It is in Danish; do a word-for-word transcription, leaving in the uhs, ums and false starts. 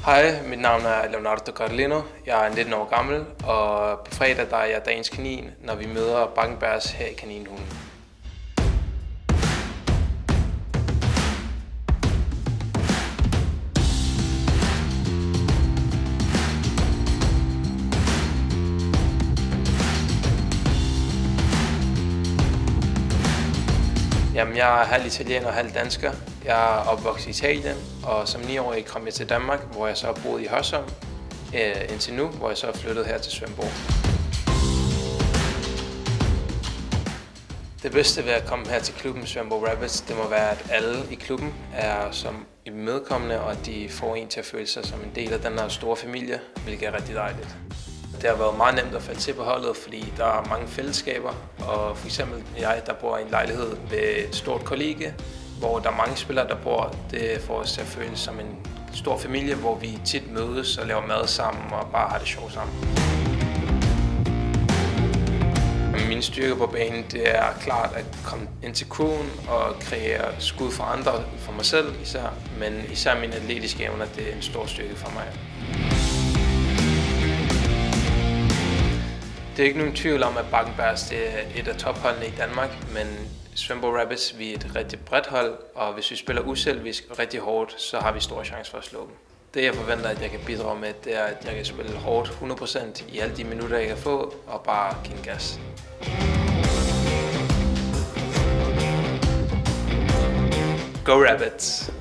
Hej, mit navn er Leonardo Carlino. Jeg er nitten år gammel, og på fredag der er jeg dagens kanin, når vi møder Bakkenbergs her i Kaninhulen. Jamen, jeg er halv italiener og halv dansker. Jeg er opvokset i Italien, og som niårig kom jeg til Danmark, hvor jeg så har boet i Hørsholm øh, indtil nu, hvor jeg så er flyttet her til Svendborg. Det bedste ved at komme her til klubben Svendborg Rabbits, det må være, at alle i klubben er som imødekommende, og at de får en til at føle sig som en del af den her store familie, hvilket er rigtig dejligt. Det har været meget nemt at falde til på holdet, fordi der er mange fællesskaber, og for eksempel jeg, der bor i en lejlighed ved et stort kollegie, hvor der er mange spillere, der bor. Det får os til at føle som en stor familie, hvor vi tit mødes og laver mad sammen og bare har det sjovt sammen. Min styrke på banen, det er klart at komme ind til crewen og kreere skud for andre, for mig selv især, men især mine atletiske evner, det er en stor styrke for mig. Det er ikke nogen tvivl om, at Bakkenbergs det er et af topholdene i Danmark, men Svendborg Rabbits vi er et rigtig bredt hold, og hvis vi spiller uselvisk og rigtig hårdt, så har vi stor chance for at slå dem. Det jeg forventer, at jeg kan bidrage med, det er, at jeg kan spille hårdt hundrede procent i alle de minutter, jeg kan få, og bare give en gas. Go Rabbits!